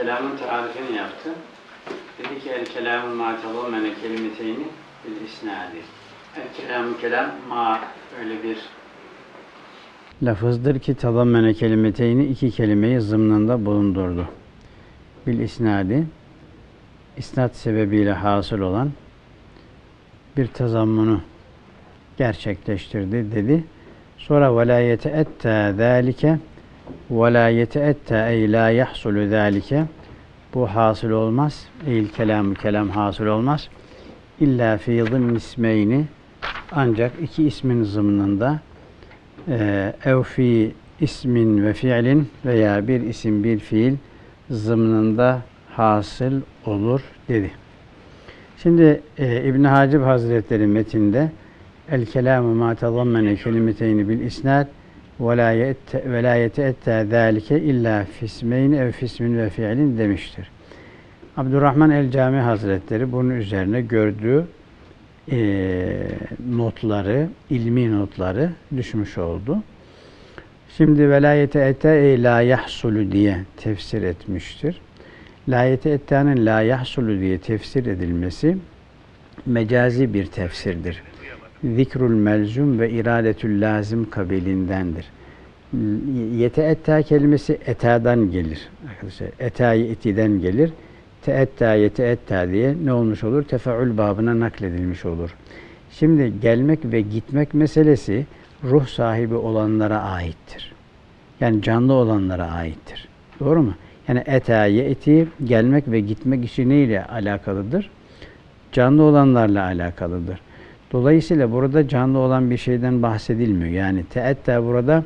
kelamın tarifini yaptı. Dedi ki el kelamu ma tadammene kelimeteyni bil isnadi. El kelamu kelam ma öyle bir lafızdır ki tadammene kelimeteyni iki kelimeyi zımnında bulundurdu. Bil isnadi isnat sebebiyle hasıl olan bir tazammunu gerçekleştirdi dedi. Sonra ve la yeteetta zâlike ve la yeteetta ey la yahsulu zâlike bu hasıl olmaz. Eyl kelamı kelam hasıl olmaz. İlla fî zımn ismeyni ancak iki ismin zımnında ev fi ismin ve fiilin veya bir isim bir fiil zımnında hasıl olur dedi. Şimdi İbn Hacib Hazretleri metinde el kelamu ma tazammene kelimeteyni bil isnad ve la yeteetta zâlike illa fismeyni ev fismin ve fiilin demiştir. Abdurrahman el-Cami Hazretleri bunun üzerine gördüğü notları, ilmi notları düşmüş oldu. Şimdi velayete ete la yahsulu diye tefsir etmiştir. Layete ette'nin la yahsulu diye tefsir edilmesi mecazi bir tefsirdir. Zikrul melzum ve iradetül lazım kabilindendir. Yeteetta kelimesi etadan gelir. Arkadaşlar eta'yı etiden gelir. Teetta yeteetta diye ne olmuş olur? Tefeül babına nakledilmiş olur. Şimdi gelmek ve gitmek meselesi ruh sahibi olanlara aittir. Yani canlı olanlara aittir. Doğru mu? Yani eta yeti gelmek ve gitmek işi neyle alakalıdır? Canlı olanlarla alakalıdır. Dolayısıyla burada canlı olan bir şeyden bahsedilmiyor. Yani teetta burada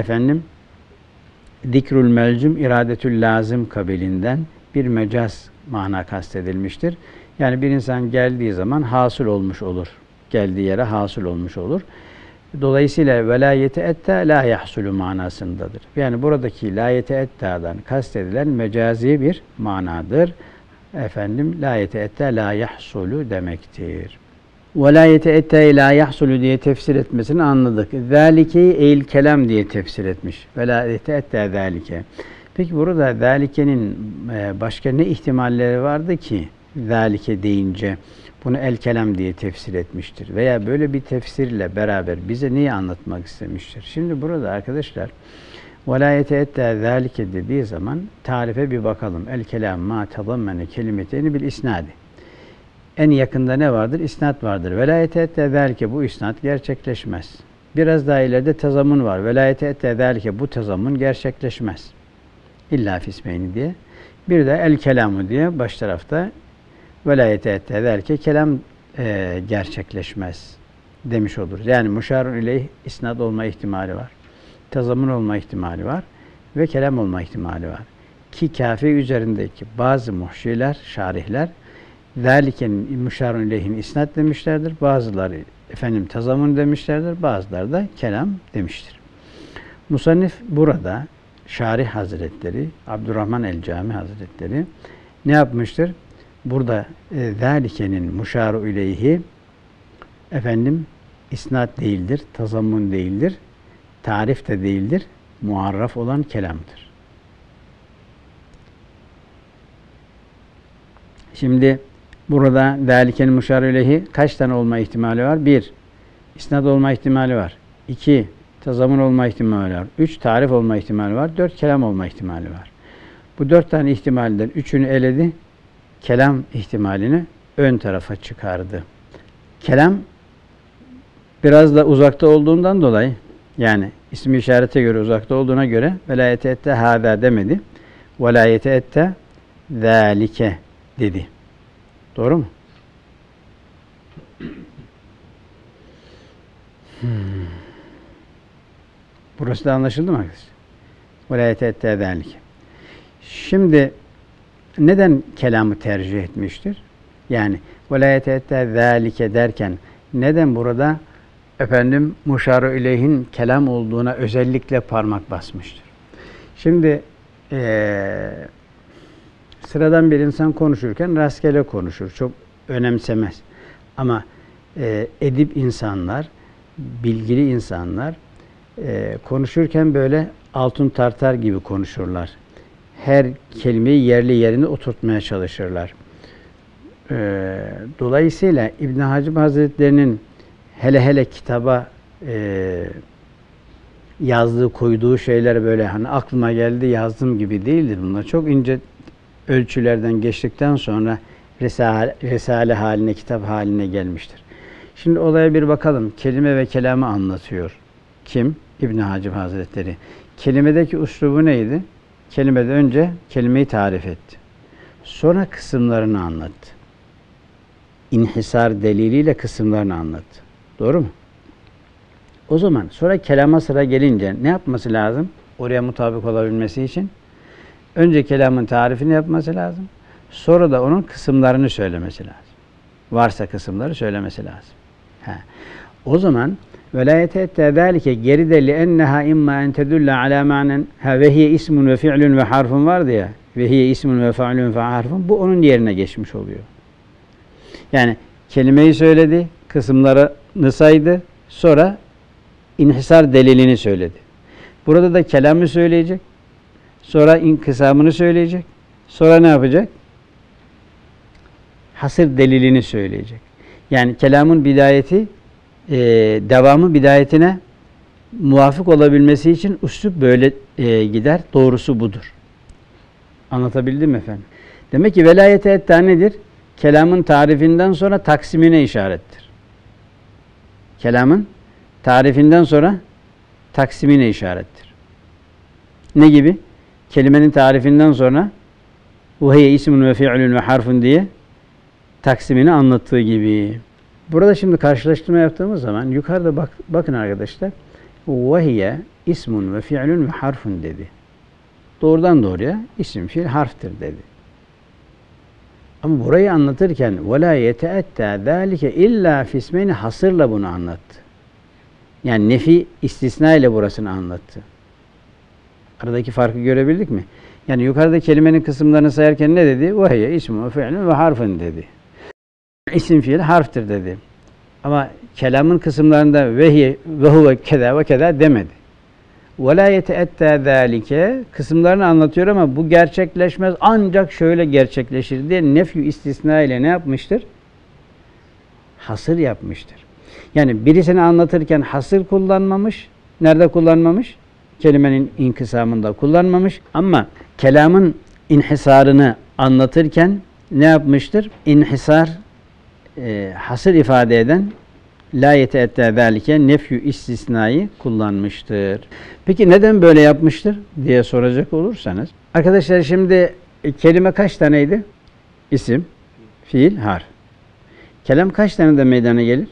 zikrul melzum iradetül lazım kabilinden bir mecaz mana kastedilmiştir. Yani bir insan geldiği zaman hasıl olmuş olur. Geldiği yere hasıl olmuş olur. Dolayısıyla velayete etta la yahsulu manasındadır. Yani buradaki la yeteetta'dan kastedilen mecazi bir manadır. La yeteetta la yahsulu demektir. Ve la yeteetta la yahsulu diye tefsir etmesini anladık. Zalike'yi eyl kelam diye tefsir etmiş. Ve la yeteetta zalike. Peki burada zalike'nin başka ne ihtimalleri vardı ki zalike deyince bunu el kelam diye tefsir etmiştir veya böyle bir tefsirle beraber bize neyi anlatmak istemiştir? Şimdi burada arkadaşlar velayete ette zalike dediği zaman tarife bir bakalım. El kelam ma tazammene kelimeteyni bil isnadi. En yakında ne vardır? İsnat vardır. Velayete ette zalike bu isnat gerçekleşmez. Biraz daha ileride tazammun var. Velayete ette zalike bu tazammun gerçekleşmez. İlla fismeyni diye. Bir de el kelamı diye baş tarafta velayete ette derken kelam gerçekleşmez demiş olur. Yani muşarun ileyh isnad olma ihtimali var. Tazammun olma ihtimali var. Ve kelam olma ihtimali var. Ki kafi üzerindeki bazı muhşiler, şarihler zâlikenin muşarun ileyhin isnad demişlerdir. Bazıları tazammun demişlerdir. Bazıları da kelam demiştir. Musannif burada Şarih Hazretleri, Abdurrahman el-Cami Hazretleri ne yapmıştır? Burada zâlikenin muşaru ileyhi isnat değildir, tazammun değildir, tarif de değildir, muarraf olan kelamdır. Şimdi burada zâlikenin muşaru ileyhi kaç tane olma ihtimali var? 1. İsnat olma ihtimali var. 2. Tazammun olma ihtimali var. 3. Tarif olma ihtimali var. 4. Kelam olma ihtimali var. Bu 4 tane ihtimalden 3'ünü eledi. Kelam ihtimalini ön tarafa çıkardı. Kelam biraz da uzakta olduğundan dolayı yani ismi işarete göre uzakta olduğuna göre velayete ette hâzâ demedi. Velayete ette zâlike dedi. Doğru mu? Burası da anlaşıldı mı arkadaşlar? Velayete ette zâlike. Şimdi neden kelamı tercih etmiştir? Yani velayete ette zâlike derken neden burada muşaru ileyhin kelam olduğuna özellikle parmak basmıştır? Şimdi sıradan bir insan konuşurken rastgele konuşur. Çok önemsemez. Ama edip insanlar, bilgili insanlar konuşurken böyle altın tartar gibi konuşurlar. her kelimeyi yerli yerine oturtmaya çalışırlar. Dolayısıyla İbn Hacib Hazretleri'nin hele kitaba yazdığı, koyduğu şeyler böyle hani aklıma geldi yazdım gibi değildir. Bunlar çok ince ölçülerden geçtikten sonra risale haline, kitap haline gelmiştir. Şimdi olaya bir bakalım. Kelime ve kelamı anlatıyor. Kim? İbn Hacib Hazretleri. Kelimedeki üslubu neydi? Kelimede önce kelimeyi tarif etti. Sonra kısımlarını anlattı. İnhisar deliliyle kısımlarını anlattı. Doğru mu? O zaman sonra kelama sıra gelince ne yapması lazım? Oraya mutabık olabilmesi için önce kelamın tarifini yapması lazım. Sonra da onun kısımlarını söylemesi lazım. Varsa kısımları söylemesi lazım. O zaman velayete ette zâlike geride li enneha imma en tedülle alâ ma'nen ve hiye ismun ve fi'lun ve harfun vardı ya, ve hiye ismun ve fa'lun ve harfun, bu onun yerine geçmiş oluyor. Yani kelimeyi söyledi, kısımlarını saydı, sonra inhisar delilini söyledi. Burada da kelamı söyleyecek, sonra inkısamını söyleyecek, sonra ne yapacak? Hasır delilini söyleyecek. Yani kelamın bidayeti, devamı bidayetine muvafık olabilmesi için üslup böyle gider. Doğrusu budur. Anlatabildim mi efendim? Demek ki velayete etta nedir? Kelamın tarifinden sonra taksimine işarettir. Kelamın tarifinden sonra taksimine işarettir. Ne gibi? Kelimenin tarifinden sonra وَهِيَ ismun ve fi'lun ve harfun diye taksimini anlattığı gibi. Burada şimdi karşılaştırma yaptığımız zaman yukarıda bakın arkadaşlar. وَهِيَ ismun ve fi'lun ve harfun dedi. Doğrudan doğruya isim, fiil, harftir dedi. Ama burayı anlatırken وَلَا يَتَأَتَّى ذَٰلِكَ اِلَّا فِسْمَيْنِ hasırla bunu anlattı. Yani nefi istisna ile burasını anlattı. Aradaki farkı görebildik mi? Yani yukarıda kelimenin kısımlarını sayarken ne dedi? وَهِيَ ismun ve fi'lun ve harfun dedi. İsim, fiil, harftir dedi. Ama kelamın kısımlarında ve huve keda ve keda demedi. وَلَا يَتَأَتَّى ذَٰلِكَ kısımlarını anlatıyor ama bu gerçekleşmez ancak şöyle gerçekleşir diye nefyu istisna ile ne yapmıştır? Hasır yapmıştır. Yani birisini anlatırken hasır kullanmamış. Nerede kullanmamış? Kelimenin inkısamında kullanmamış. Ama kelamın inhisarını anlatırken ne yapmıştır? İnhisar, hasır ifade eden la yete'ette zâlike nefyu istisnayı kullanmıştır. Peki neden böyle yapmıştır diye soracak olursanız. Arkadaşlar şimdi kelime kaç taneydi? İsim, fiil, harf. Kelam kaç tane de meydana gelir?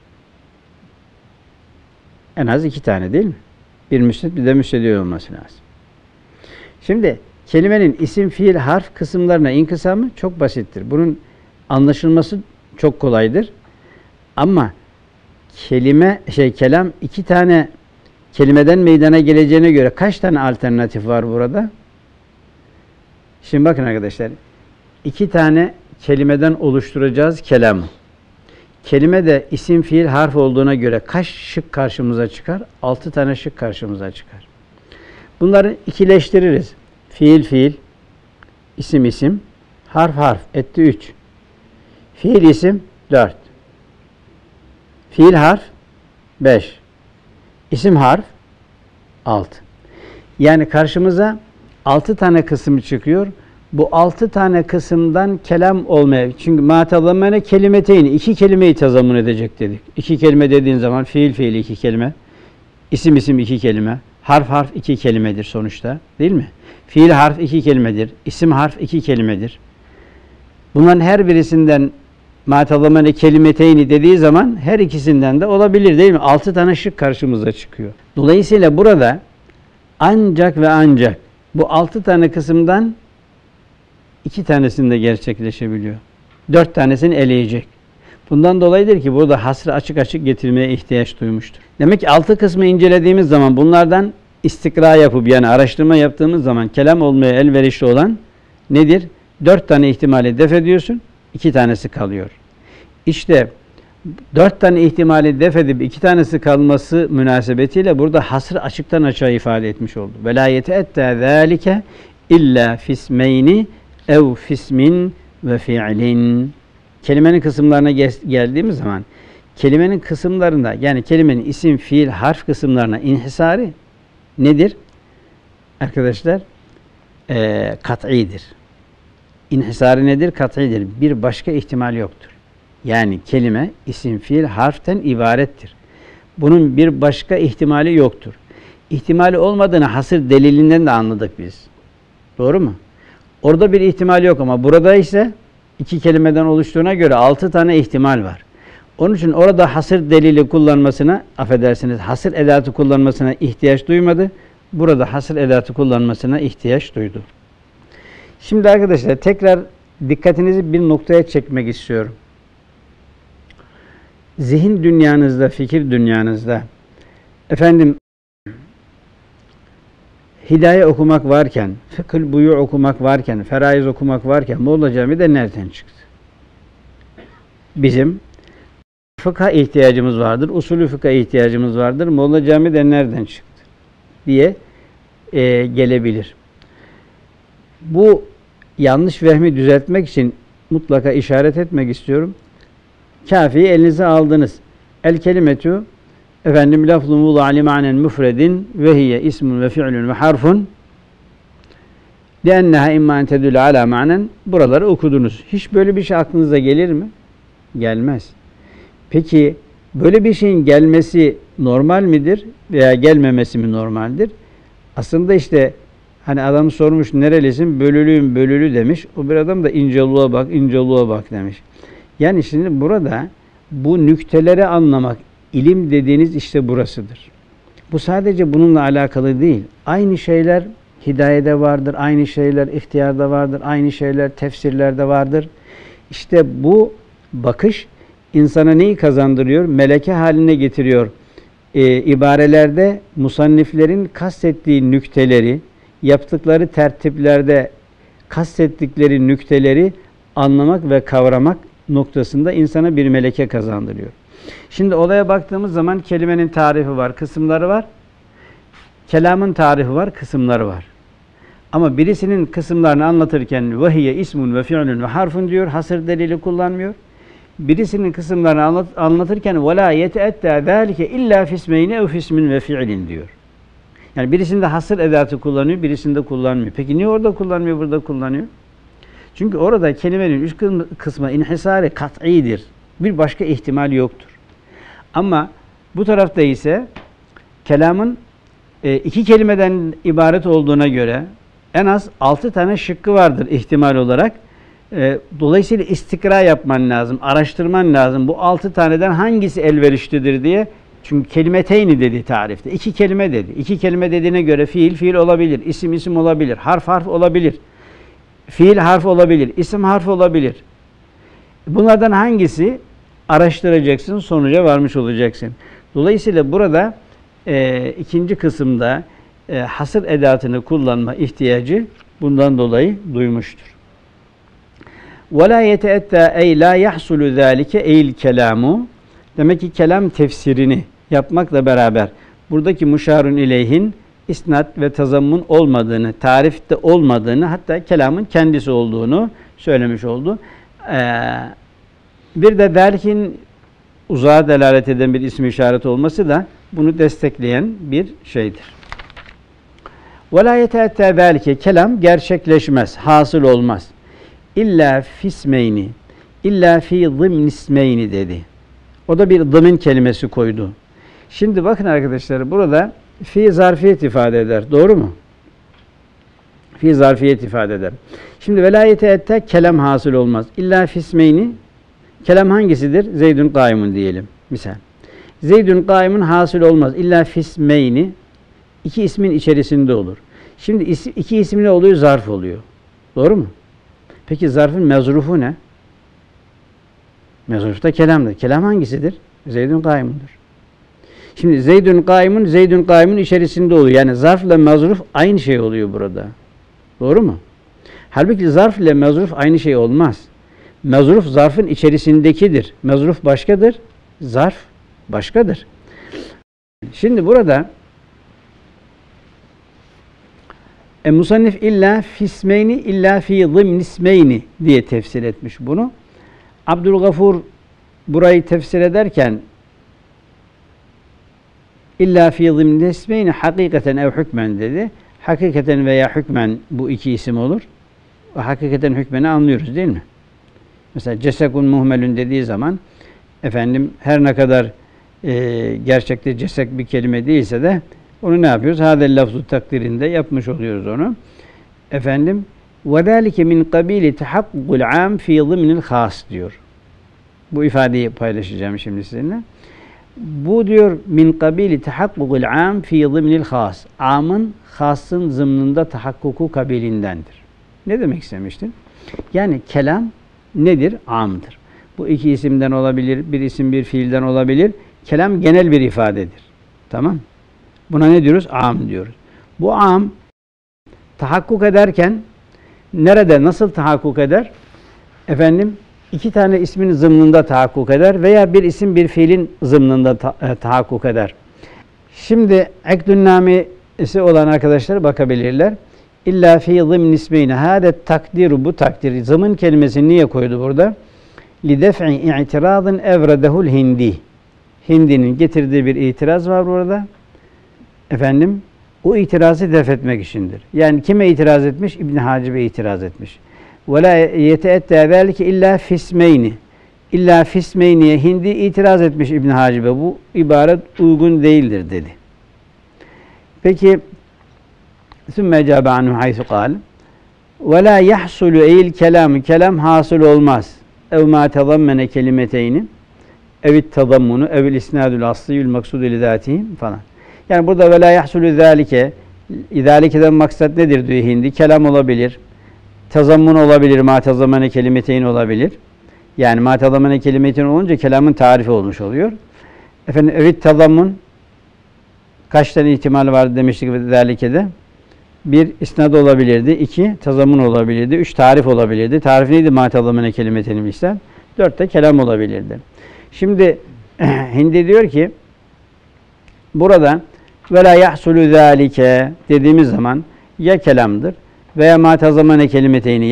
En az 2 tane değil mi? Bir müsned bir de müsnedi olması lazım. Şimdi kelimenin isim, fiil, harf kısımlarına inkısamı çok basittir. Bunun anlaşılması çok kolaydır. Ama kelam 2 tane kelimeden meydana geleceğine göre kaç tane alternatif var burada? Şimdi bakın arkadaşlar. 2 tane kelimeden oluşturacağız kelamı. Kelime de isim, fiil, harf olduğuna göre kaç şık karşımıza çıkar? 6 tane şık karşımıza çıkar. Bunları ikileştiririz. Fiil, fiil, isim, isim, harf, harf etti 3. Fiil, isim 4. Fiil, harf 5. İsim, harf 6. Yani karşımıza 6 tane kısım çıkıyor. Bu 6 tane kısımdan kelam olmaya. Çünkü mâtazamene kelimeteyni. 2 kelimeyi tazammun edecek dedik. 2 kelime dediğin zaman fiil, fiil 2 kelime. İsim, isim 2 kelime. Harf, harf 2 kelimedir sonuçta. Değil mi? Fiil, harf 2 kelimedir. İsim, harf 2 kelimedir. Bunların her birisinden mâtazamene kelimeteyni dediği zaman her ikisinden de olabilir değil mi? 6 tane şık karşımıza çıkıyor. Dolayısıyla burada ancak ve ancak bu 6 tane kısımdan 2 tanesinde gerçekleşebiliyor. 4 tanesini eleyecek. Bundan dolayıdır ki burada hasrı açık açık getirmeye ihtiyaç duymuştur. Demek ki 6 kısmı incelediğimiz zaman bunlardan istikra yapıp yani araştırma yaptığımız zaman kelam olmaya elverişli olan nedir? 4 tane ihtimali def ediyorsun. 2 tanesi kalıyor. İşte 4 tane ihtimali def edip 2 tanesi kalması münasebetiyle burada hasrı açıktan açığa ifade etmiş oldu. Velayete ette zâlike illa fismeyni ev fismin ve fi'lin. Kelimenin kısımlarına geldiğimiz zaman kelimenin kısımlarında yani kelimenin isim, fiil, harf kısımlarına inhisarı nedir? Arkadaşlar kat'idir. İnhisarı nedir? Kat'idir. Bir başka ihtimal yoktur. Yani kelime, isim, fiil, harften ibarettir. Bunun bir başka ihtimali yoktur. İhtimali olmadığını hasır delilinden de anladık biz. Doğru mu? Orada bir ihtimal yok ama burada ise iki kelimeden oluştuğuna göre 6 tane ihtimal var. Onun için orada hasır delili kullanmasına, affedersiniz, hasır edatı kullanmasına ihtiyaç duymadı. Burada hasır edatı kullanmasına ihtiyaç duydu. Şimdi arkadaşlar tekrar dikkatinizi bir noktaya çekmek istiyorum. Zihin dünyanızda, fikir dünyanızda hidaye okumak varken, fıkıh buyu okumak varken, feraiz okumak varken Molla Camii'de nereden çıktı? Bizim fıkha ihtiyacımız vardır, usulü fıkha ihtiyacımız vardır. Molla Camii'de nereden çıktı? Diye gelebilir. Bu yanlış vehmi düzeltmek için mutlaka işaret etmek istiyorum. Kafi'yi elinize aldınız. El kelimetu lafzun vudu'a li ma'nen müfredin ve hiye ismun ve fi'lun ve harfun li'enneha imma en tedullu ala ma'nen. Buraları okudunuz. Hiç böyle bir şey aklınıza gelir mi? Gelmez. Peki böyle bir şeyin gelmesi normal midir veya gelmemesi mi normaldir? Aslında işte hani adam sormuş nerelisin? Bölülüyüm, bölülü demiş. O bir adam da İnceoluğa bak, İnceoluğa bak demiş. Yani şimdi burada bu nükteleri anlamak, ilim dediğiniz işte burasıdır. Bu sadece bununla alakalı değil. Aynı şeyler hidayede vardır, aynı şeyler ihtiyarda vardır, aynı şeyler tefsirlerde vardır. İşte bu bakış insana neyi kazandırıyor? Meleke haline getiriyor. İbarelerde musanniflerin kastettiği nükteleri, yaptıkları tertiplerde kastettikleri nükteleri anlamak ve kavramak noktasında insana bir meleke kazandırıyor. Şimdi olaya baktığımız zaman kelimenin tarifi var, kısımları var. Kelamın tarifi var, kısımları var. Ama birisinin kısımlarını anlatırken vehiye ismun ve fi'lun ve harfun diyor, hasır delili kullanmıyor. Birisinin kısımlarını anlatırken ve la yeteetta zalike illa fismeyni ev fismin ve fi'lin diyor. Yani birisinde hasır edatı kullanıyor, birisinde kullanmıyor. Peki niye orada kullanmıyor, burada kullanıyor? Çünkü orada kelimenin üst kısmı inhisarı kat'idir. Bir başka ihtimal yoktur. Ama bu tarafta ise kelamın iki kelimeden ibaret olduğuna göre en az 6 tane şıkkı vardır ihtimal olarak. Dolayısıyla istikra yapman lazım, araştırman lazım. Bu 6 taneden hangisi elverişlidir diye. Çünkü kelimeteyni dedi tarifte. 2 kelime dedi. 2 kelime dediğine göre fiil olabilir, isim olabilir, harf olabilir. Fiil harf olabilir, isim harf olabilir. Bunlardan hangisi araştıracaksın, sonuca varmış olacaksın. Dolayısıyla burada ikinci kısımda hasır edatını kullanma ihtiyacı bundan dolayı duymuştur. وَلَا يَتَأَتَّى اَيْ لَا يَحْصُلُ ذَٰلِكَ اَيْ الْكَلَامُ. Demek ki kelam tefsirini yapmakla beraber buradaki muşarun ileyhin isnat ve tazammun olmadığını, tarifte olmadığını, hatta kelamın kendisi olduğunu söylemiş oldu. Bir de zâlikin uzağa delalet eden bir ismi işaret olması da bunu destekleyen bir şeydir. وَلَا يَتَأَتَّى ذَٰلِكَ kelam gerçekleşmez, hasıl olmaz. İlla fismeyni, illa fi zımnismeyni dedi. O da bir zımın kelimesi koydu. Şimdi bakın arkadaşlar burada fi zarfiyet ifade eder. Doğru mu? Fi zarfiyet ifade eder. Şimdi velayete ette kelam hasıl olmaz. İlla fismeyni, kelam hangisidir? Zeydun kaimun diyelim. Misal. Zeydun kaimun hasıl olmaz. İlla fismeyni, iki ismin içerisinde olur. Şimdi iki isim ne oluyor? Zarf oluyor. Doğru mu? Peki zarfın mezrufu ne? Mezruf da kelamdır. Kelam hangisidir? Zeydun kaimundur. Şimdi Zeydun kaimun içerisinde oluyor. Yani zarf ile mezruf aynı şey oluyor burada. Doğru mu? Halbuki zarf ile mezruf aynı şey olmaz. Mezruf zarfın içerisindekidir. Mezruf başkadır, zarf başkadır. Şimdi burada Musannif illa fismeyni illa fi zimnismeyni diye tefsir etmiş bunu. Abdülgafur burayı tefsir ederken illa fi zimnismeyni hakikaten ev hükmen dedi. Hakikaten veya hükmen bu iki isim olur. Ve hakikaten hükmeni anlıyoruz değil mi? Mesela cesekun muhmelün dediği zaman efendim her ne kadar gerçekte cesek bir kelime değilse de onu ne yapıyoruz? Hadel lafzu takdirinde yapmış oluyoruz onu. Efendim وَذَٰلِكَ مِنْ قَب۪يلِ تَحَقُّقُ الْعَامِ ف۪ي ضِمْنِ الْخَاسِ diyor. Bu ifadeyi paylaşacağım şimdi sizinle. Bu diyor min kabili tahakkukul am fi zımnil has. Amın hasın zımnında tahakkuku kabilindendir. Ne demek istemiştin? Yani kelam nedir? Amdır. Bu iki isimden olabilir, bir isim bir fiilden olabilir. Kelam genel bir ifadedir. Tamam? Buna ne diyoruz? Am diyoruz. Bu am tahakkuk ederken nerede, nasıl tahakkuk eder? Efendim, iki tane ismin zımnında tahakkuk eder veya bir isim bir fiilin zımnında tahakkuk eder. Şimdi ekdün namesi olan arkadaşlar bakabilirler. İlla fi zımn ismeyni. Hâdet takdiru, bu takdir. Zımın kelimesini niye koydu burada? Lidef'i i'tirazın evredehul hindi. Hindinin getirdiği bir itiraz var burada. Efendim, o itirazı def etmek içindir. Yani kime itiraz etmiş? İbn Hacib'e itiraz etmiş. وَلَا يَتَأَتَّى ذَٰلِكَ اِلَّا فِسْمَيْنِ. İlla fismeyniye Hindi itiraz etmiş İbn Hacib'e. Bu ibaret uygun değildir dedi. Peki ثُمَّ اَجَابَ عَنْهُ حَيْثُ قَالَ وَلَا يَحْصُلُ اَيْل kelam. Kelam hasıl olmaz. اَوْ مَا تَضَمَّنَ كَلِمَتَيْنِ اَوِ التَّضَمُّنُ اَوِ الْاِسْنَادُ الْاَصْلِيُّ الْمَقْسُودُ لِذَاتِهِ falan. Yani burada وَلَا يَحْصُلُ ذَٰلِكَ İdâlikeden maksat nedir diyor Hindi? Kelam olabilir. Tazammun olabilir, ma tazamene kelimeteyn olabilir. Yani ma tazamene kelimeteyn olunca kelamın tarifi olmuş oluyor. Efendim, evet tazammun kaç tane ihtimal var demiştik zalike'de. Bir, isnad olabilirdi. İki, tazammun olabilirdi. Üç, tarif olabilirdi. Tarif neydi? Ma tazamene kelimeteyn misal. Dört de kelam olabilirdi. Şimdi Hindi diyor ki burada ve la yahsulu zalike dediğimiz zaman ya kelamdır veya ma tazamene kelimeteyni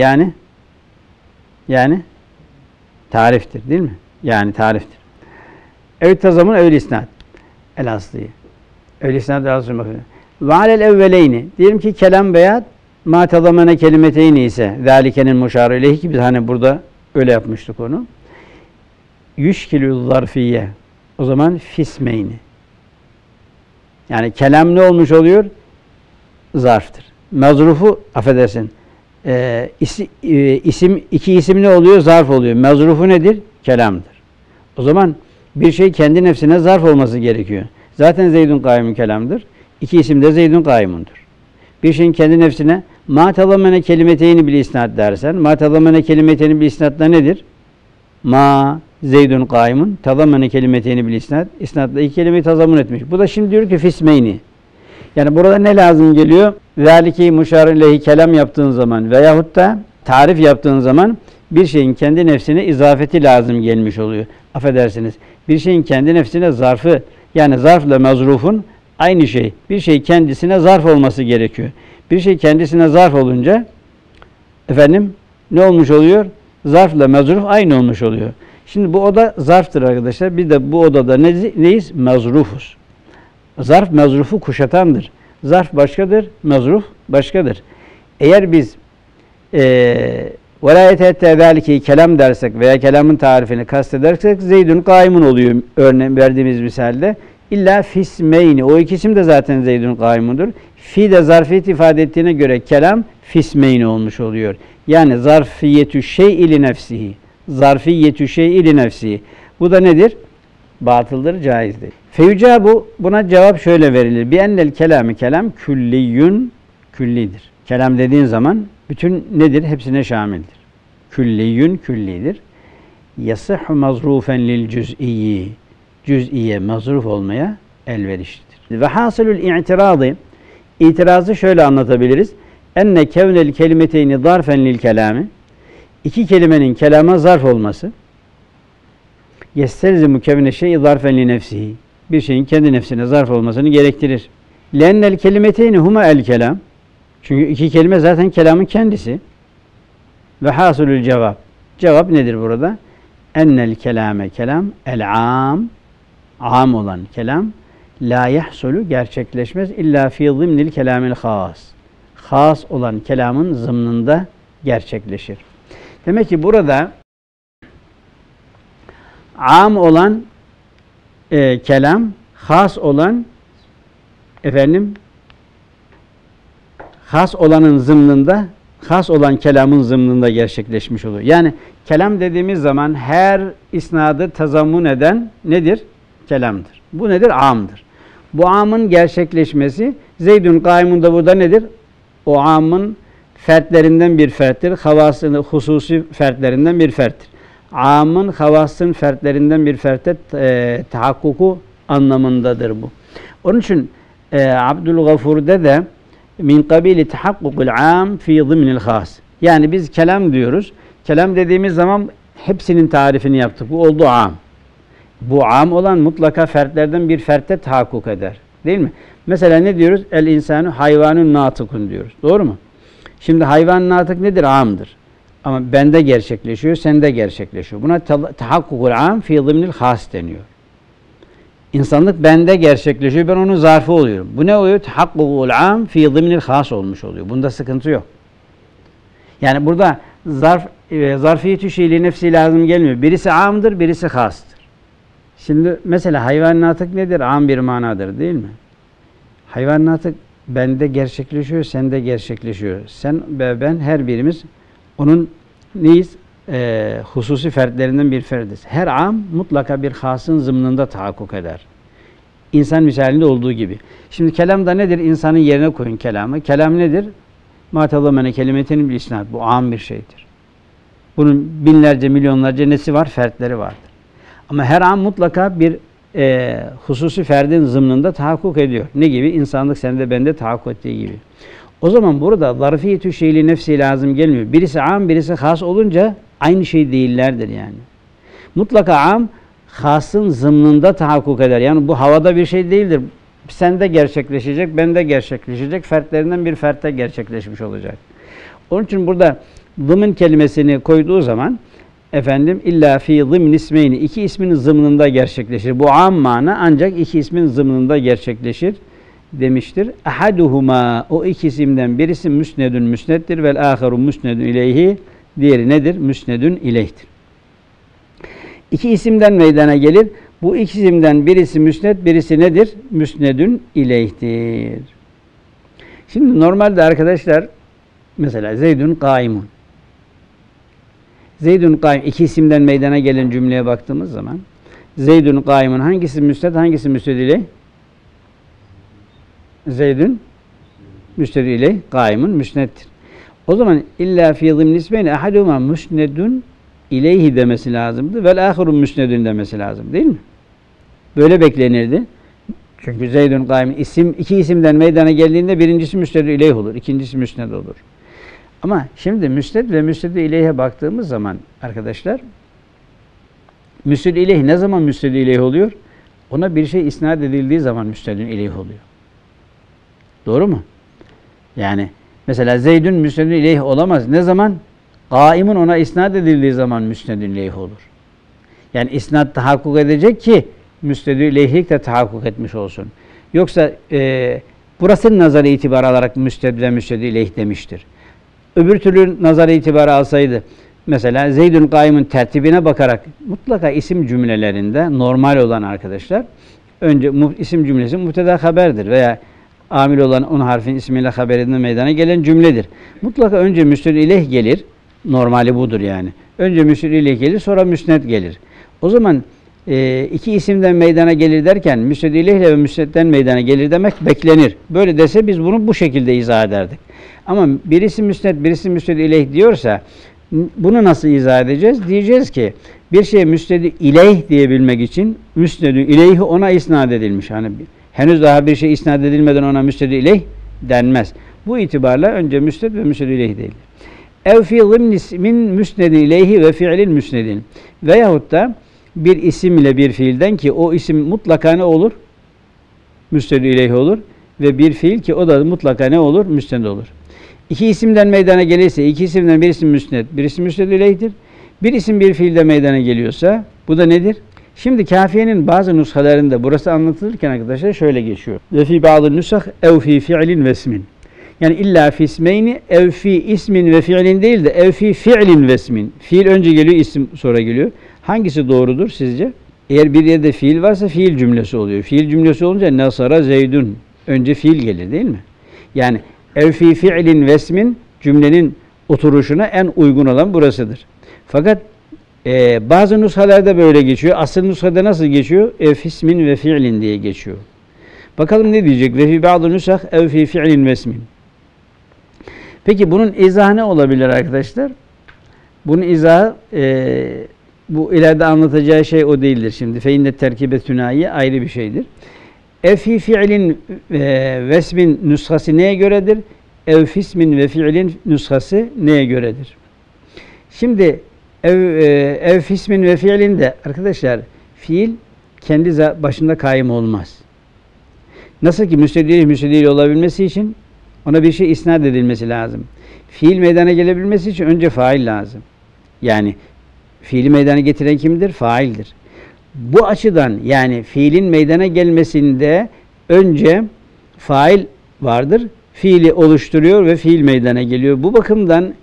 yani tariftir değil mi? Yani tariftir. Evet tazamun evvel isnad. El asliye. Evvel isnad el asliye. Ve alel evveleyni. Diyelim ki kelam veya ma tazamene kelimeteyni ise zalikenin muşarı ileyhi ki biz hani burada öyle yapmıştık onu. Yüşkilü zarfiye. O zaman fismeyni. Yani kelam ne olmuş oluyor? Zarftır. Mezrufu affedersin. İki isim ne oluyor? Zarf oluyor. Mezrufu nedir? Kelamdır. O zaman bir şey kendi nefsine zarf olması gerekiyor. Zaten Zeydun kaimun kelamdır. İki isim de Zeydun kaimundur. Bir şeyin kendi nefsine ma tazamene kelimeteyni bil isnad dersen, ma tazamene kelimeteyni bil isnadda nedir? Ma Zeydun kaimun tazamene kelimeteyni bil isnad. İsnadda iki kelimeyi tazamun etmiş. Bu da şimdi diyor ki fismeyni. Yani burada ne lazım geliyor? Zalike-i muşarı kelam yaptığın zaman veyahut da tarif yaptığın zaman bir şeyin kendi nefsine izafeti lazım gelmiş oluyor. Affedersiniz. Bir şeyin kendi nefsine zarfı, yani zarfla mezrufun aynı şey. Bir şey kendisine zarf olması gerekiyor. Bir şey kendisine zarf olunca efendim ne olmuş oluyor? Zarfla mezruf aynı olmuş oluyor. Şimdi bu oda zarftır arkadaşlar. Bir de bu odada neyiz? Mezrufuz. Zarf mezrufu kuşatandır. Zarf başkadır, mezruf başkadır. Eğer biz velayet-i zalikeyi kelam dersek veya kelamın tarifini kastedersek Zeydun kaimun oluyor örneğin verdiğimiz misalde. İlla fismeyni. O iki isim de zaten Zeydun kaimundur. Fi de zarfiyet ifade ettiğine göre kelam fismeyni olmuş oluyor. Yani zarfiyetü şey'i li nefsihi. Zarfiyetü şey'i li nefsihi. Bu da nedir? Batıldır, caizdir. Feyucabu buna cevap şöyle verilir. Bi ennel kelamı kelam külliyün küllidir. Kelam dediğin zaman bütün nedir? Hepsine şamildir. Külliyün küllidir. Yasihhu mazrufen lil cüz'iyyi. Cüz'iye mazruf olmaya elverişlidir. Ve hasılül i'tiradı itirazı şöyle anlatabiliriz. Enne kevnel kelimeteyni zarfen lil kelami. İki kelimenin kelama zarf olması yestelzimu kevne şey'i zarfen li nefsihi. Bir şeyin kendi nefsine zarf olmasını gerektirir. Lennel kelimeteyni huma el kelam. Çünkü iki kelime zaten kelamın kendisi. Ve hasulül cevap. Cevap nedir burada? Ennel kelame kelam el-am, am olan kelam la yahsulu gerçekleşmez illa fi zimnil kelamil has. Has olan kelamın zımnında gerçekleşir. Demek ki burada am olan kelam, has olan has olanın zımnında, has olan kelamın zımnında gerçekleşmiş oluyor. Yani kelam dediğimiz zaman her isnadı tazammun eden nedir? Kelamdır. Bu nedir? Amdır. Bu amın gerçekleşmesi Zeydün kaimun da burada nedir? O amın fertlerinden bir ferttir. Havasını hususi fertlerinden bir ferttir. Amın havasın fertlerinden bir ferttir. Tahakkuku anlamındadır bu. Onun için Abdülgafur'da da min kabili tahakkukul am fi zimnil has. Yani biz kelam diyoruz. Kelam dediğimiz zaman hepsinin tarifini yaptık. Bu oldu am. Bu am olan mutlaka fertlerden bir fertte tahakkuk eder. Değil mi? Mesela ne diyoruz? El insanu hayvanun natıkun diyoruz. Doğru mu? Şimdi hayvan natık nedir? Amdır. Ama bende gerçekleşiyor, sende gerçekleşiyor. Buna tahakkukul am fi zimnil has deniyor. İnsanlık bende gerçekleşiyor. Ben onun zarfı oluyorum. Bu ne oluyor? Tahakkukul am fi zimnil has olmuş oluyor. Bunda sıkıntı yok. Yani burada zarfiyetü şeyli nefsi lazım gelmiyor. Birisi amdır, birisi hastır. Şimdi mesela hayvan natık nedir? Am bir manadır değil mi? Hayvan natık bende gerçekleşiyor, sende gerçekleşiyor. Sen ve ben her birimiz onun neyiz? Hususi fertlerinden bir ferdiz. Her am mutlaka bir hasın zımnında tahakkuk eder. İnsan misalinde olduğu gibi. Şimdi kelam da nedir? İnsanın yerine koyun kelamı. Kelam nedir? Ma tazamene kelimetenin bil isnad. Bu am bir şeydir. Bunun binlerce, milyonlarca nesi var? Fertleri vardır. Ama her am mutlaka bir hususi ferdin zımnında tahakkuk ediyor. Ne gibi? İnsanlık sende bende tahakkuk ettiği gibi. O zaman burada zarfiyetü şeyli nefsi lazım gelmiyor. Birisi am, birisi has olunca aynı şey değillerdir yani. Mutlaka am, hasın zımnında tahakkuk eder. Yani bu havada bir şey değildir. Sende gerçekleşecek, bende gerçekleşecek. Fertlerinden bir fertte gerçekleşmiş olacak. Onun için burada zımın kelimesini koyduğu zaman illa fi zımn ismeyni, iki ismin zımnında gerçekleşir. Bu am mana ancak iki ismin zımnında gerçekleşir demiştir. Ahaduhuma, o iki isimden birisi müsnedün müsnettir vel aharu müsnedün ileyhi, diğeri nedir? Müsnedün ileyhtir. İki isimden meydana gelir. Bu iki isimden birisi müsned, birisi nedir? Müsnedün ileyhtir. Şimdi normalde arkadaşlar mesela Zeydün kaimun. Zeydün kaim, iki isimden meydana gelen cümleye baktığımız zaman Zeydün kaimun hangisi müsned, hangisi müsned ileyh? Zeydün müsned ileyh, kaimun müsneddir. O zaman illa fi zimn ismeyni ahaduma müsnedun ileyhi demesi lazımdı. Vel ahirun müsnedun demesi lazım değil mi? Böyle beklenirdi. Çünkü Zeydün kaimun iki isimden meydana geldiğinde birincisi müsned ileyh olur, ikincisi müsned olur. Ama şimdi müsned ve müsned ileyhe baktığımız zaman arkadaşlar müsned ileyh ne zaman müsned ileyh oluyor? Ona bir şey isnat edildiği zaman müsnedün ileyh oluyor. Doğru mu? Yani mesela Zeydün müsnedün ileyh olamaz. Ne zaman? Kaimun ona isnat edildiği zaman müsnedün ileyh olur. Yani isnat tahakkuk edecek ki müsnedü ileyhlik de tahakkuk etmiş olsun. Yoksa burasının nazarı itibar alarak müsned ve müsnedü ileyh demiştir. Öbür türlü nazarı itibarı alsaydı mesela Zeydün kaimun tertibine bakarak mutlaka isim cümlelerinde normal olan arkadaşlar önce isim cümlesi mübteda haberdir veya amil olan 10 harfin ismiyle haber edilme meydana gelen cümledir. Mutlaka önce müsned ileyh gelir. Normali budur yani. Önce müsned ileyh gelir, sonra müsned gelir. O zaman iki isimden meydana gelir derken müsned ileyhle ve müsnedden meydana gelir demek beklenir. Böyle dese biz bunu bu şekilde izah ederdik. Ama birisi müsned, birisi müsned ileyh diyorsa bunu nasıl izah edeceğiz? Diyeceğiz ki bir şeye müsned ileyh diyebilmek için müsned ileyhi ona isnat edilmiş. Hani henüz daha bir şey isnat edilmeden ona müsned ileyh denmez. Bu itibarla önce müsned ve müsned ileyh değil. Ev fi zimn ismin müsnedin ileyhi ve fiilin müsnedin. Veyahut da bir isim ile bir fiilden ki o isim mutlaka ne olur? Müsned ileyh olur. Ve bir fiil ki o da mutlaka ne olur? Müsned olur. İki isimden meydana gelirse, iki isimden bir isim müsned, bir isim müsned ileyhtir. Bir isim bir fiilde meydana geliyorsa bu da nedir? Şimdi kafiyenin bazı nushalarında burası anlatılırken arkadaşlar şöyle geçiyor. Ve fi bazı nusah ev fi fi'lin ve ismin. Yani illa fi ismeyni ev fi ismin ve fi'lin değil de ev fi fi'lin ve ismin. Fiil önce geliyor, isim sonra geliyor. Hangisi doğrudur sizce? Eğer bir yerde fiil varsa fiil cümlesi oluyor. Fiil cümlesi olunca nasara zeydun. Önce fiil gelir değil mi? Yani ev fi fi'lin ve ismin cümlenin oturuşuna en uygun olan burasıdır. Fakat bazı nushalarda böyle geçiyor. Asıl nushada nasıl geçiyor? Ev fi ismin ve fi'lin diye geçiyor. Bakalım ne diyecek? Ve fi bazı nusah ev fi fi'lin ve ismin. Peki bunun izahı ne olabilir arkadaşlar? Bunun izahı bu ileride anlatacağı şey o değildir şimdi. Fe inne terkibe tünaiye ayrı bir şeydir. Ev fi fi'lin ve ismin nushası neye göredir? Ev fi ismin ve fi'lin nushası neye göredir? Şimdi ev fi ismin ve fi'lin de arkadaşlar fiil kendi başında kaim olmaz. Nasıl ki müstedil olabilmesi için ona bir şey isnat edilmesi lazım. Fiil meydana gelebilmesi için önce fail lazım. Yani fiili meydana getiren kimdir? Faildir. Bu açıdan yani fiilin meydana gelmesinde önce fail vardır. Fiili oluşturuyor ve fiil meydana geliyor. Bu bakımdan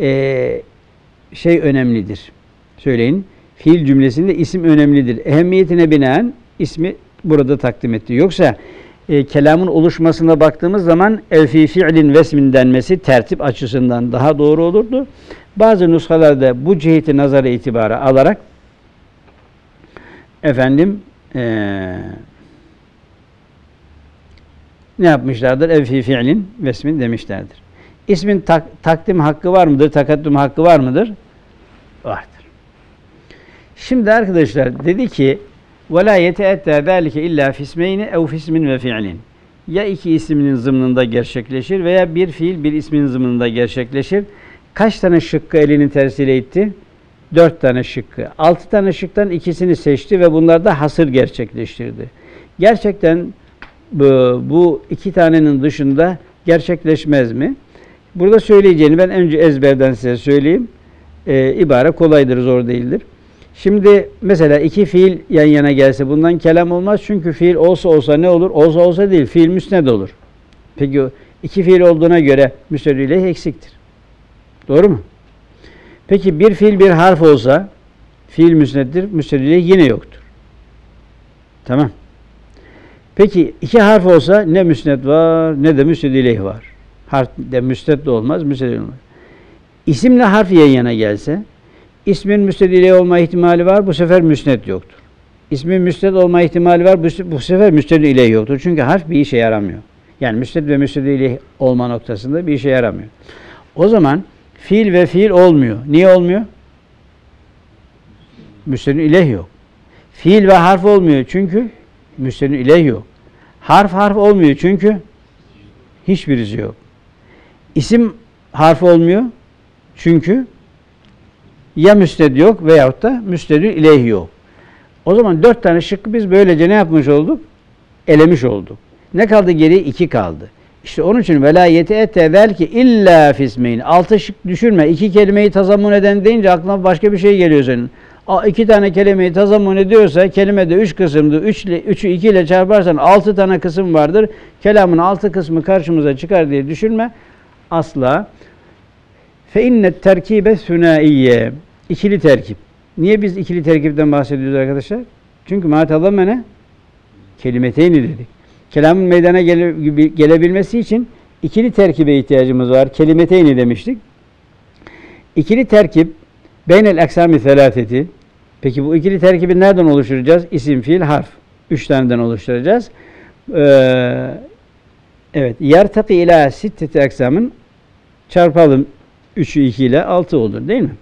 şey önemlidir. Söyleyin. Fiil cümlesinde isim önemlidir. Ehemmiyetine binaen ismi burada takdim etti. Yoksa kelamın oluşmasına baktığımız zaman ev fi fi'lin ve ismin denmesi tertip açısından daha doğru olurdu. Bazı nushalarda bu ciheti nazara itibara alarak ne yapmışlardır? Ev fi fi'lin ve ismin demişlerdir. İsmin takdim hakkı var mıdır? Takaddüm hakkı var mıdır? Vardır. Şimdi arkadaşlar dedi ki وَلَا يَتَأَتَّى ذَٰلِكَ اِلَّا فِي اسْمَيْنِ اَوْ فِي اسْمٍ وَفِعْلٍ. Ya iki isminin zımnında gerçekleşir veya bir fiil bir ismin zımnında gerçekleşir. Kaç tane şıkkı elinin tersiyle itti? 4 tane şıkkı. 6 tane şıktan ikisini seçti ve bunlarda hasır gerçekleştirdi. Gerçekten bu iki tanenin dışında gerçekleşmez mi? Burada söyleyeceğini ben önce ezberden size söyleyeyim. İbare kolaydır, zor değildir. Şimdi mesela iki fiil yan yana gelse bundan kelam olmaz. Çünkü fiil olsa ne olur? Olsa değil. Fiil müsned olur. Peki iki fiil olduğuna göre müsned ileyh eksiktir. Doğru mu? Peki bir fiil bir harf olsa fiil müsneddir. Müsned ileyh yine yoktur. Tamam. Peki iki harf olsa ne müsned var ne de müsned ileyh var. Harf de müsned de olmaz, müsned olmaz. İsimle harf yan yana gelse İsmin müsned ileyh olma ihtimali var. Bu sefer müsned yoktur. İsmin müsned olma ihtimali var. Bu sefer müsned ileyh yoktur. Çünkü harf bir işe yaramıyor. Yani müsned ve müsned ileyh olma noktasında bir işe yaramıyor. O zaman fiil ve fiil olmuyor. Niye olmuyor? Müsned ileyh yok. Fiil ve harf olmuyor çünkü müsned ileyh yok. Harf olmuyor çünkü hiçbirisi yok. İsim harf olmuyor çünkü ya müsned yok veyahut da müsned ileyh yok. O zaman 4 tane şıkkı biz böylece ne yapmış olduk? Elemiş olduk. Ne kaldı geriye? 2 kaldı. İşte onun için velayeti ettevel ki illa fismeyn. 6 şık düşürme. 2 kelimeyi tazammun eden deyince aklına başka bir şey geliyor senin. 2 tane kelimeyi tazammun ediyorsa kelimede 3 kısımdı. 3'ü 2 ile çarparsan 6 tane kısım vardır. Kelamın 6 kısmı karşımıza çıkar diye düşünme. Asla. Fe innet terkibe sünaiye. İkili terkip. Niye biz ikili terkipten bahsediyoruz arkadaşlar? Çünkü mâtazamene kelimeteyni dedik. Kelamın meydana gelebilmesi için ikili terkibe ihtiyacımız var. Kelimeteyni demiştik. İkili terkip beynel aksami selâseti. Peki bu ikili terkibi nereden oluşturacağız? İsim, fiil, harf. 3 taneden oluşturacağız. Evet. Yertaki ila sitteti aksamın çarpalım. 3'ü 2 ile 6 olur değil mi?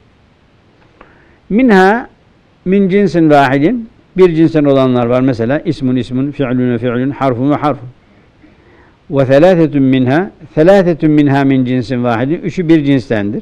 Minha min cinsin vahidin. Bir cinsen olanlar var mesela. İsmun, fi'lun ve fi'lun, harfun ve harfun. Ve thelâthetun minha min cinsin vahidin. 3'ü bir cinstendir.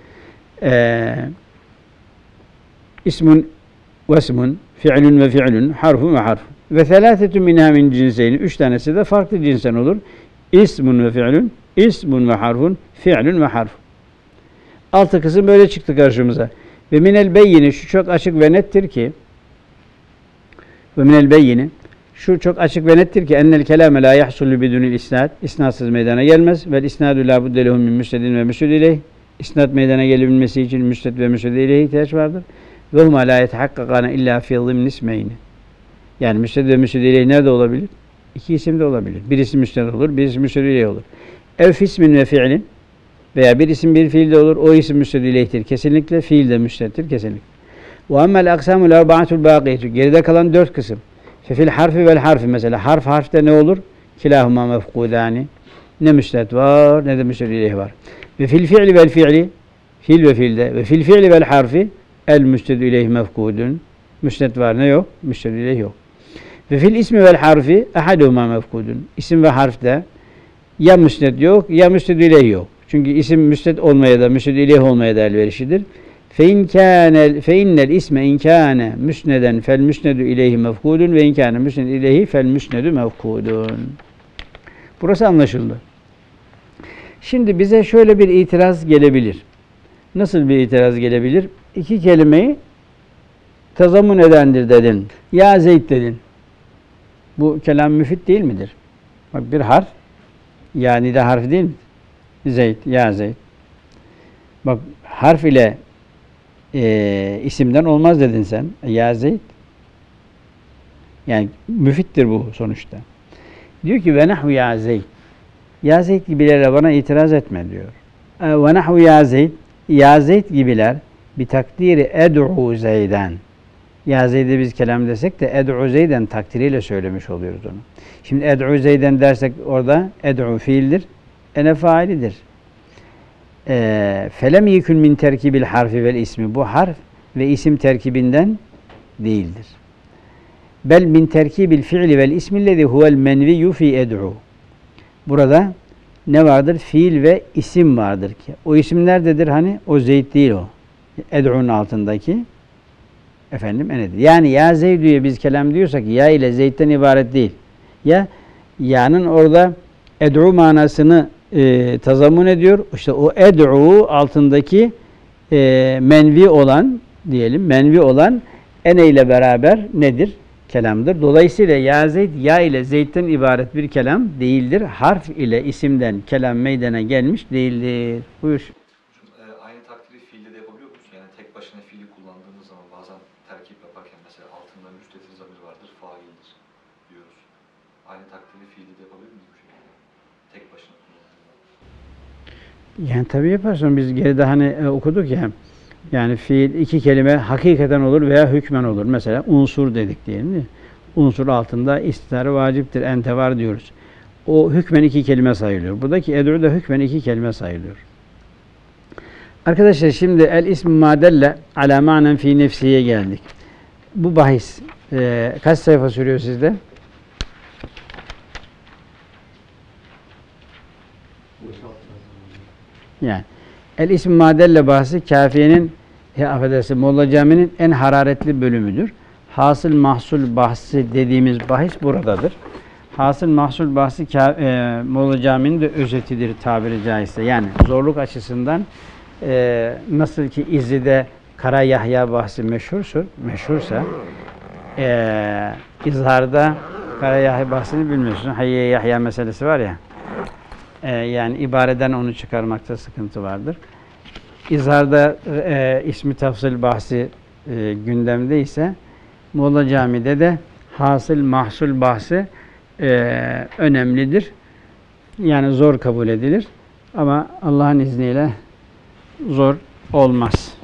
İsmun ve ismun, fi'lun ve fi'lun, harfun ve harfun. Ve thelâthetun minha min cinseyni. 3 tanesi de farklı cinsen olur. İsmun ve fi'lun, ismun ve harfun, fi'lun ve harf. Altı kısım böyle çıktı karşımıza. Ve minel beyyini, şu çok açık ve nettir ki, ve minel beyyini, şu çok açık ve nettir ki ennel kelame la yahsulü bidunil isnad, isnadsız meydana gelmez. Vel isnadu la budde lehum min müstedin ve müsned ileyh, isnad meydana gelebilmesi için müsned ve müsned ileyh ihtiyaç vardır. Ve huma la yetehakkakane illa fi zimni ismeyni. Yani müsned ve müsned ileyh nerede olabilir? İki isim de olabilir. Birisi müsned olur, birisi müsned ileyh olur. Ev fismin ve fiilin, veya bir isim bir fiil de olur. O isim müsned ileyhtir kesinlikle. Fiil de müsneddir kesinlikle. Ve emmel aksamul erba'atul bâkiyetü. Geride kalan dört kısım. Fil harfi vel harfi mesela. Harfte ne olur? Kilahuma mefkudani. Ne müsned var ne de müsned ileyh var. Ve fil fi'li vel fi'li. Fiil ve fiilde. Ve fil fi'li vel harfi. El müsned ileyh mefkudun. Müsned var ne yok? Müsned ileyh yok. Ve fil ismi vel harfi. Ahaduhuma mefkudun. İsim ve harfte ya müsned yok ya müsned ileyh yok. Çünkü isim müsned olmaya da müsned ileyh olmaya da elverişlidir. Fe innel isme in kâne müsneden fel müsnedu ileyhi mefkudun ve in kâne müsned ileyhi fel müsnedu mefkudun. Burası anlaşıldı. Şimdi bize şöyle bir itiraz gelebilir. Nasıl bir itiraz gelebilir? İki kelimeyi tazammun edendir dedin. Ya Zeyd dedin. Bu kelam müfit değil midir? Bak bir harf, yani de harf değil mi? Zeyd, ya Zeyd. Bak harf ile isimden olmaz dedin sen. Ya Zeyd. Yani müfittir bu sonuçta. Diyor ki ve nahvu ya Zeyd. Ya Zeyd gibilerle bana itiraz etme diyor. Ve nahvu ya Zeyd. Ya Zeyd gibiler bir takdiri ed'u Zeyden. Ya Zeyd'e biz kelam desek de ed'u Zeyden takdiriyle söylemiş oluyoruz onu. Şimdi ed'u Zeyden dersek orada ed'u fiildir. Ene failidir. Felem yekun min terkibil harfi vel ismi. Bu harf ve isim terkibinden değildir. Bel min terkibil fiili vel ismillezi huvel menviyyu fi ed'u. Burada ne vardır? Fiil ve isim vardır ki. O isim nerededir? Hani o Zeyd değil o. Ed'u'nun altındaki enedir. Yani ya Zeydü'ye biz kelam diyorsak ya ile Zeyd'den ibaret değil. Ya ya'nın orada ed'u manasını tazammun ediyor. İşte o ed'u altındaki menvi olan diyelim, menvi olan ene ile beraber nedir? Kelamdır. Dolayısıyla ya Zeyd, ya ile Zeyd'den ibaret bir kelam değildir. Harf ile isimden kelam meydana gelmiş değildir. Buyur. Aynı takdiri fiilde de yapabiliyor musun? Yani tek başına fiili kullandığımız zaman bazen terkip yaparken mesela altında müstetir zamir vardır, faildir diyoruz. Aynı takdiri fiilde de yapabiliyor muyuz bu şekilde? Tek başına kullandığımız. Yani tabii yaparsın. Biz geride hani okuduk ya. Yani fiil iki kelime hakikaten olur veya hükmen olur. Mesela unsur dedik diyelim değil mi? Unsur altında istidarı vaciptir. Ente var diyoruz. O hükmen iki kelime sayılıyor. Buradaki ed'u da hükmen iki kelime sayılıyor. Arkadaşlar şimdi el ism madelle ala manen fi nefsiye geldik. Bu bahis kaç sayfa sürüyor sizde? Yani el ism madelle bahsi kafiyenin affedersin Molla Cami'nin en hararetli bölümüdür. Hasıl mahsul bahsi dediğimiz bahis buradadır. Hasıl mahsul bahsi Molla Cami'nin de özetidir tabiri caizse. Yani zorluk açısından nasıl ki İzzi'de Kara Yahya bahsi meşhursa İzhar'da Kara Yahya bahsini bilmiyorsun. Hayye Yahya meselesi var ya. Yani ibareden onu çıkarmakta sıkıntı vardır. İzhar'da ismi tafsil bahsi gündemde ise Molla Cami'de de hasıl mahsul bahsi önemlidir. Yani zor kabul edilir. Ama Allah'ın izniyle zor olmaz.